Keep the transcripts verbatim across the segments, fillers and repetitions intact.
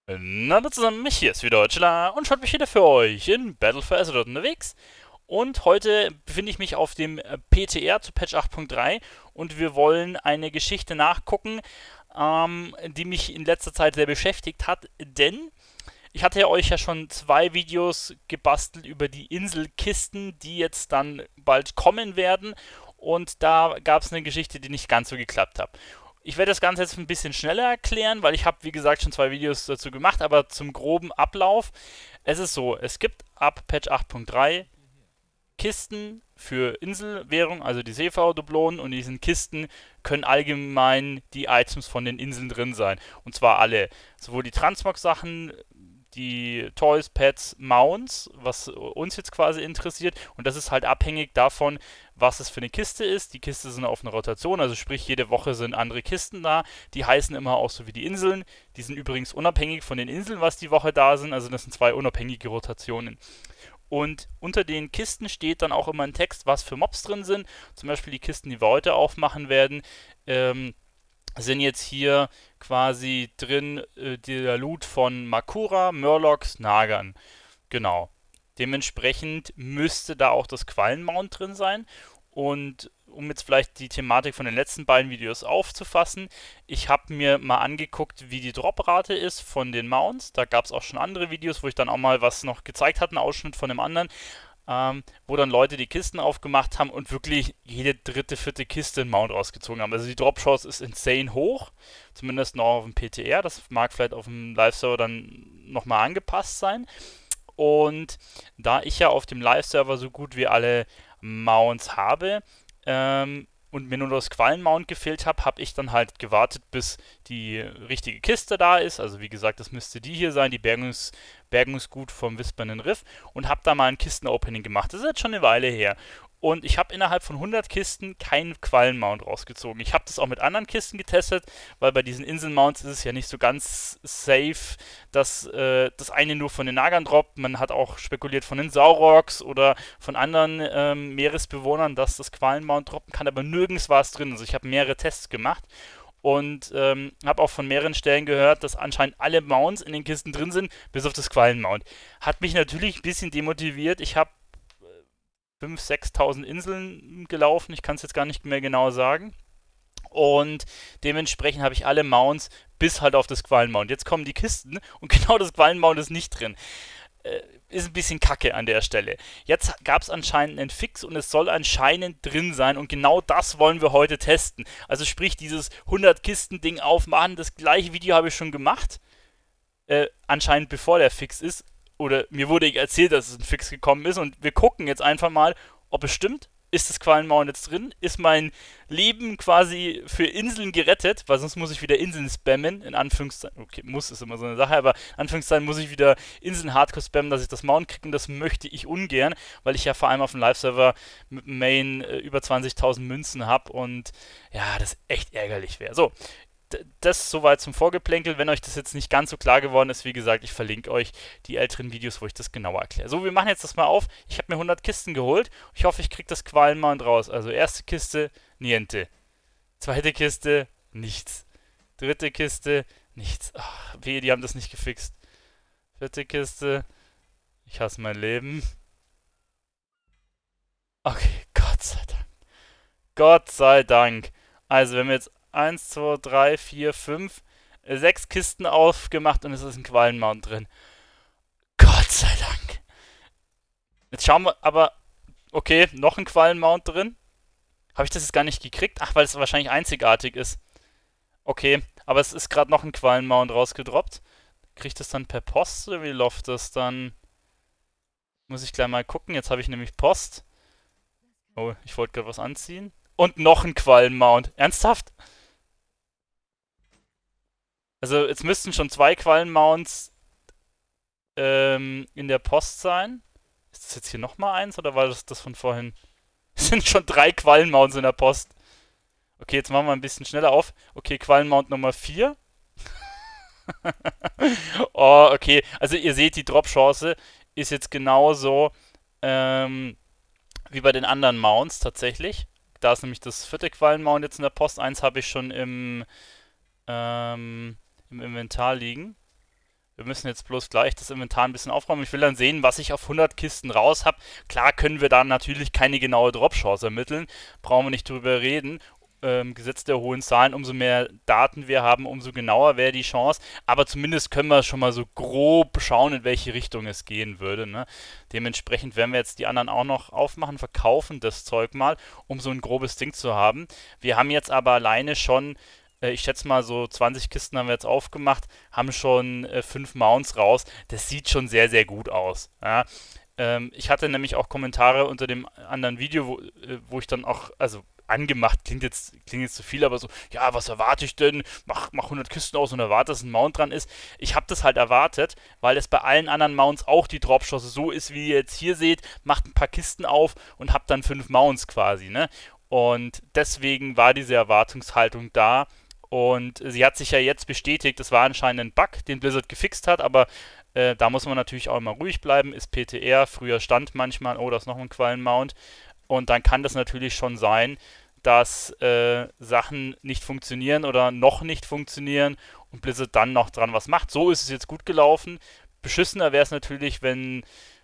Na, hallo zusammen, mich hier ist wieder Deutschland und schaut mich wieder für euch in Battle for Azeroth unterwegs. Und heute befinde ich mich auf dem äh, P T R zu Patch acht Punkt drei und wir wollen eine Geschichte nachgucken, ähm, die mich in letzter Zeit sehr beschäftigt hat, denn ich hatte ja euch ja schon zwei Videos gebastelt über die Inselkisten, die jetzt dann bald kommen werden, und da gab es eine Geschichte, die nicht ganz so geklappt hat. Ich werde das Ganze jetzt ein bisschen schneller erklären, weil ich habe, wie gesagt, schon zwei Videos dazu gemacht, aber zum groben Ablauf. Es ist so, es gibt ab Patch acht Punkt drei Kisten für Inselwährung, also die Seefahrerdublonen, und in diesen Kisten können allgemein die Items von den Inseln drin sein. Und zwar alle. Sowohl die Transmog-Sachen, die Toys, Pets, Mounts, was uns jetzt quasi interessiert. Und das ist halt abhängig davon, was es für eine Kiste ist. Die Kisten sind auf einer Rotation, also sprich, jede Woche sind andere Kisten da. Die heißen immer auch so wie die Inseln. Die sind übrigens unabhängig von den Inseln, was die Woche da sind. Also das sind zwei unabhängige Rotationen. Und unter den Kisten steht dann auch immer ein Text, was für Mobs drin sind. Zum Beispiel die Kisten, die wir heute aufmachen werden, ähm, sind jetzt hier quasi drin äh, der Loot von Makura, Murlocs, Nagern. Genau. Dementsprechend müsste da auch das Quallenmount drin sein. Und um jetzt vielleicht die Thematik von den letzten beiden Videos aufzufassen, ich habe mir mal angeguckt, wie die Droprate ist von den Mounts. Da gab es auch schon andere Videos, wo ich dann auch mal was noch gezeigt hatte, einen Ausschnitt von dem anderen, ähm, wo dann Leute die Kisten aufgemacht haben und wirklich jede dritte, vierte Kiste einen Mount rausgezogen haben. Also die Drop-Chance ist insane hoch, zumindest noch auf dem P T R. Das mag vielleicht auf dem Live-Server dann nochmal angepasst sein. Und da ich ja auf dem Live-Server so gut wie alle Mounts habe, ähm, und mir nur das Quallenmount gefehlt habe, habe ich dann halt gewartet, bis die richtige Kiste da ist. Also wie gesagt, das müsste die hier sein, die Bergungs Bergungsgut vom Wispernden Riff, und habe da mal ein Kisten-Opening gemacht. Das ist jetzt schon eine Weile her. Und ich habe innerhalb von hundert Kisten keinen Quallenmount rausgezogen. Ich habe das auch mit anderen Kisten getestet, weil bei diesen Inselmounts ist es ja nicht so ganz safe, dass äh, das eine nur von den Nagern droppt. Man hat auch spekuliert von den Saurogs oder von anderen ähm, Meeresbewohnern, dass das Quallenmount droppen kann, aber nirgends war es drin. Also ich habe mehrere Tests gemacht und ähm, habe auch von mehreren Stellen gehört, dass anscheinend alle Mounts in den Kisten drin sind, bis auf das Quallenmount. Hat mich natürlich ein bisschen demotiviert. Ich habe fünftausend, sechstausend Inseln gelaufen. Ich kann es jetzt gar nicht mehr genau sagen. Und dementsprechend habe ich alle Mounts bis halt auf das Quallenmount. Jetzt kommen die Kisten und genau das Quallenmount ist nicht drin. Äh, ist ein bisschen kacke an der Stelle. Jetzt gab es anscheinend einen Fix und es soll anscheinend drin sein, und genau das wollen wir heute testen. Also sprich, dieses hundert Kisten Ding aufmachen, das gleiche Video habe ich schon gemacht. Äh, anscheinend bevor der Fix ist, oder mir wurde erzählt, dass es ein Fix gekommen ist, und wir gucken jetzt einfach mal, ob es stimmt. Ist das Quallenmount jetzt drin? Ist mein Leben quasi für Inseln gerettet? Weil sonst muss ich wieder Inseln spammen, in Anführungszeichen. Okay, muss ist immer so eine Sache, aber in Anführungszeichen muss ich wieder Inseln hardcore spammen, dass ich das Mount kriege, und das möchte ich ungern, weil ich ja vor allem auf dem Live-Server mit dem Main äh, über zwanzigtausend Münzen habe und ja, das echt ärgerlich wäre. So, das soweit zum Vorgeplänkel. Wenn euch das jetzt nicht ganz so klar geworden ist, wie gesagt, ich verlinke euch die älteren Videos, wo ich das genauer erkläre. So, wir machen jetzt das mal auf. Ich habe mir hundert Kisten geholt. Ich hoffe, ich kriege das Quallenmount raus. Also erste Kiste, niente. Zweite Kiste, nichts. Dritte Kiste, nichts. Ach, wehe, die haben das nicht gefixt. Vierte Kiste, ich hasse mein Leben. Okay, Gott sei Dank. Gott sei Dank. Also, wenn wir jetzt eins, zwei, drei, vier, fünf, sechs Kisten aufgemacht und es ist ein Quallenmount drin. Gott sei Dank. Jetzt schauen wir aber, okay, noch ein Quallenmount drin. Habe ich das jetzt gar nicht gekriegt? Ach, weil es wahrscheinlich einzigartig ist. Okay, aber es ist gerade noch ein Quallenmount rausgedroppt. Kriege ich das dann per Post oder wie läuft das dann? Muss ich gleich mal gucken. Jetzt habe ich nämlich Post. Oh, ich wollte gerade was anziehen. Und noch ein Quallenmount. Ernsthaft? Also jetzt müssten schon zwei Quallenmounts ähm, in der Post sein. Ist das jetzt hier nochmal eins oder war das das von vorhin? Es sind schon drei Quallenmounts in der Post. Okay, jetzt machen wir ein bisschen schneller auf. Okay, Quallenmount Nummer vier. Oh, okay. Also ihr seht, die Drop-Chance ist jetzt genauso ähm, wie bei den anderen Mounts tatsächlich. Da ist nämlich das vierte Quallenmount jetzt in der Post. Eins habe ich schon im, ähm, im Inventar liegen. Wir müssen jetzt bloß gleich das Inventar ein bisschen aufräumen. Ich will dann sehen, was ich auf hundert Kisten raus habe. Klar können wir da natürlich keine genaue Drop-Chance ermitteln. Brauchen wir nicht drüber reden. Ähm, Gesetz der hohen Zahlen, umso mehr Daten wir haben, umso genauer wäre die Chance. Aber zumindest können wir schon mal so grob schauen, in welche Richtung es gehen würde. Ne? Dementsprechend werden wir jetzt die anderen auch noch aufmachen, verkaufen das Zeug mal, um so ein grobes Ding zu haben. Wir haben jetzt aber alleine schon, äh, ich schätze mal so zwanzig Kisten haben wir jetzt aufgemacht, haben schon äh, fünf Mounts raus. Das sieht schon sehr, sehr gut aus. Ja? Ähm, ich hatte nämlich auch Kommentare unter dem anderen Video, wo, äh, wo ich dann auch, also angemacht, klingt jetzt, klingt jetzt zu viel, aber so, ja, was erwarte ich denn? Mach, mach hundert Kisten aus und erwarte, dass ein Mount dran ist. Ich habe das halt erwartet, weil es bei allen anderen Mounts auch die Dropchance so ist, wie ihr jetzt hier seht, macht ein paar Kisten auf und habt dann fünf Mounts quasi, ne? Und deswegen war diese Erwartungshaltung da und sie hat sich ja jetzt bestätigt, das war anscheinend ein Bug, den Blizzard gefixt hat, aber äh, da muss man natürlich auch immer ruhig bleiben, ist P T R, früher stand manchmal, oh, da ist noch ein Quallenmount. Und dann kann das natürlich schon sein, dass äh, Sachen nicht funktionieren oder noch nicht funktionieren und Blizzard dann noch dran was macht. So ist es jetzt gut gelaufen. Beschissener wäre es natürlich, wenn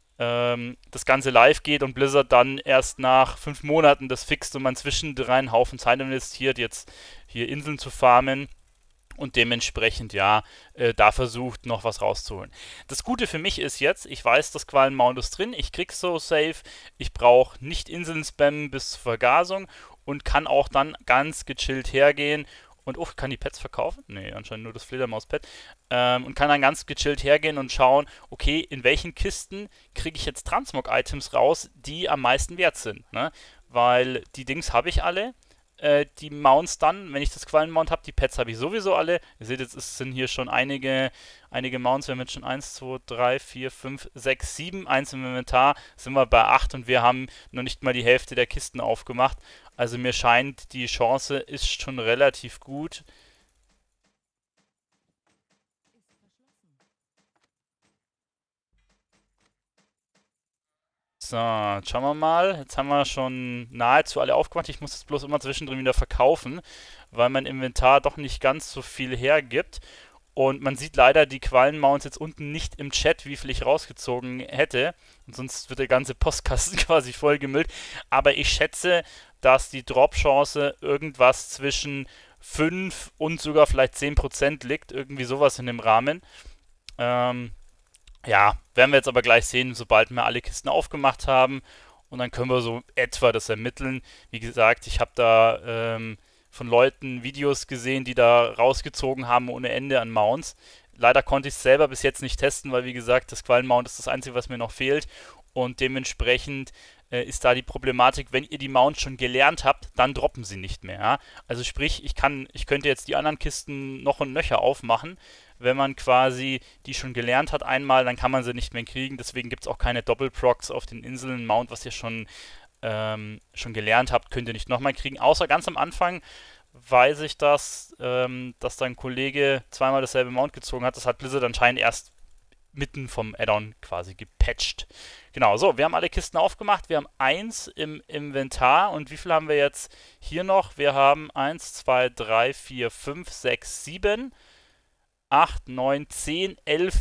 ähm, das Ganze live geht und Blizzard dann erst nach fünf Monaten das fixt und man zwischendrin einen Haufen Zeit investiert, jetzt hier Inseln zu farmen. Und dementsprechend, ja, äh, da versucht noch was rauszuholen. Das Gute für mich ist jetzt, ich weiß, das Quallenmount ist drin, ich krieg's so safe, ich brauche nicht Inseln spammen bis zur Vergasung und kann auch dann ganz gechillt hergehen und, oh, kann die Pets verkaufen? Nee, anscheinend nur das Fledermaus-Pet. Ähm, und kann dann ganz gechillt hergehen und schauen, okay, in welchen Kisten kriege ich jetzt Transmog-Items raus, die am meisten wert sind, ne? Weil die Dings habe ich alle. Die Mounts dann, wenn ich das Quallenmount habe, die Pets habe ich sowieso alle. Ihr seht jetzt, es sind hier schon einige, einige Mounts. Wir haben jetzt schon eins, zwei, drei, vier, fünf, sechs, sieben. Eins im Inventar, sind wir bei acht und wir haben noch nicht mal die Hälfte der Kisten aufgemacht. Also mir scheint, die Chance ist schon relativ gut. So, jetzt schauen wir mal. Jetzt haben wir schon nahezu alle aufgemacht. Ich muss das bloß immer zwischendrin wieder verkaufen, weil mein Inventar doch nicht ganz so viel hergibt. Und man sieht leider die Quallenmounts jetzt unten nicht im Chat, wie viel ich rausgezogen hätte. Und sonst wird der ganze Postkasten quasi vollgemüllt. Aber ich schätze, dass die Drop-Chance irgendwas zwischen fünf und sogar vielleicht zehn Prozent liegt. Irgendwie sowas in dem Rahmen. Ähm... Ja, werden wir jetzt aber gleich sehen, sobald wir alle Kisten aufgemacht haben. Und dann können wir so etwa das ermitteln. Wie gesagt, ich habe da ähm, von Leuten Videos gesehen, die da rausgezogen haben ohne Ende an Mounts. Leider konnte ich es selber bis jetzt nicht testen, weil wie gesagt, das Quallenmount ist das Einzige, was mir noch fehlt. Und dementsprechend äh, ist da die Problematik, wenn ihr die Mounts schon gelernt habt, dann droppen sie nicht mehr. Ja? Also sprich, ich kann, ich könnte jetzt die anderen Kisten noch und nöcher aufmachen. Wenn man quasi die schon gelernt hat einmal, dann kann man sie nicht mehr kriegen. Deswegen gibt es auch keine Doppelprocs auf den Inseln. Mount, was ihr schon, ähm, schon gelernt habt, könnt ihr nicht nochmal kriegen. Außer ganz am Anfang weiß ich das, ähm, dass da ein Kollege zweimal dasselbe Mount gezogen hat. Das hat Blizzard anscheinend erst mitten vom Add-on quasi gepatcht. Genau, so, wir haben alle Kisten aufgemacht. Wir haben eins im Inventar. Und wie viel haben wir jetzt hier noch? Wir haben eins, zwei, drei, vier, fünf, sechs, sieben... acht, neun, zehn, elf,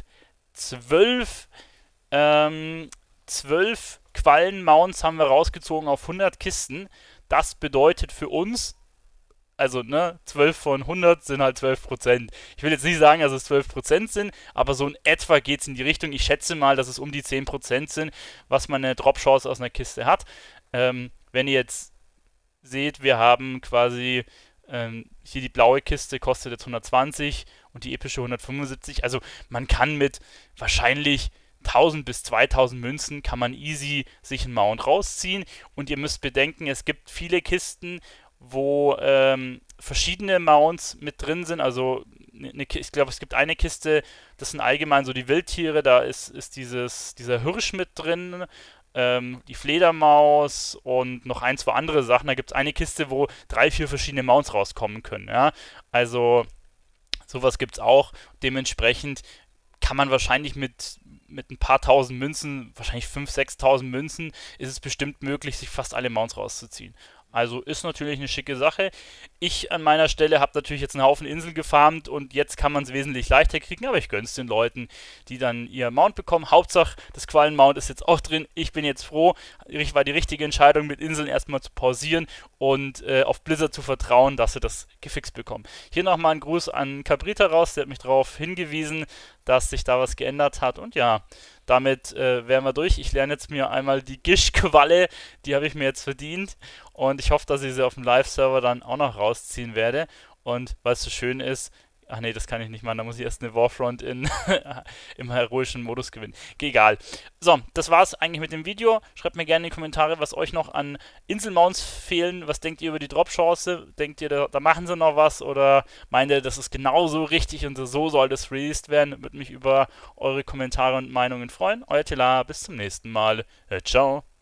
zwölf, ähm, zwölf Quallenmounts haben wir rausgezogen auf hundert Kisten. Das bedeutet für uns, also ne, zwölf von hundert sind halt zwölf Prozent. Ich will jetzt nicht sagen, dass es zwölf Prozent sind, aber so in etwa geht es in die Richtung. Ich schätze mal, dass es um die zehn Prozent sind, was man eine Drop-Chance aus einer Kiste hat. Ähm, wenn ihr jetzt seht, wir haben quasi ähm, hier die blaue Kiste kostet jetzt hundertzwanzig und die epische hundertfünfundsiebzig. Also man kann mit wahrscheinlich tausend bis zweitausend Münzen kann man easy sich einen Mount rausziehen. Und ihr müsst bedenken, es gibt viele Kisten, wo ähm, verschiedene Mounts mit drin sind. Also eine, ich glaube, es gibt eine Kiste, das sind allgemein so die Wildtiere, da ist, ist dieses, dieser Hirsch mit drin, ähm, die Fledermaus und noch ein, zwei andere Sachen. Da gibt es eine Kiste, wo drei, vier verschiedene Mounts rauskommen können. Ja? Also sowas gibt es auch. Dementsprechend kann man wahrscheinlich mit, mit ein paar tausend Münzen, wahrscheinlich fünftausend, sechstausend Münzen, ist es bestimmt möglich, sich fast alle Mounts rauszuziehen. Also ist natürlich eine schicke Sache. Ich an meiner Stelle habe natürlich jetzt einen Haufen Inseln gefarmt und jetzt kann man es wesentlich leichter kriegen, aber ich gönn's den Leuten, die dann ihr Mount bekommen. Hauptsache, das Quallen-Mount ist jetzt auch drin. Ich bin jetzt froh, war die richtige Entscheidung, mit Inseln erstmal zu pausieren und äh, auf Blizzard zu vertrauen, dass sie das gefixt bekommen. Hier nochmal ein Gruß an Cabrita raus, der hat mich darauf hingewiesen, dass sich da was geändert hat. Und ja, damit äh, wären wir durch. Ich lerne jetzt mir einmal die Gish-Qualle, die habe ich mir jetzt verdient. Und ich hoffe, dass ich sie auf dem Live-Server dann auch noch rausziehen werde. Und weil es so schön ist, ach nee, das kann ich nicht machen, da muss ich erst eine Warfront in, im heroischen Modus gewinnen. Egal. So, das war's eigentlich mit dem Video. Schreibt mir gerne in die Kommentare, was euch noch an Inselmounts fehlen. Was denkt ihr über die Drop-Chance? Denkt ihr, da, da machen sie noch was? Oder meint ihr, das ist genauso richtig und so soll das released werden? Würde mich über eure Kommentare und Meinungen freuen. Euer Tela, bis zum nächsten Mal. Äh, ciao.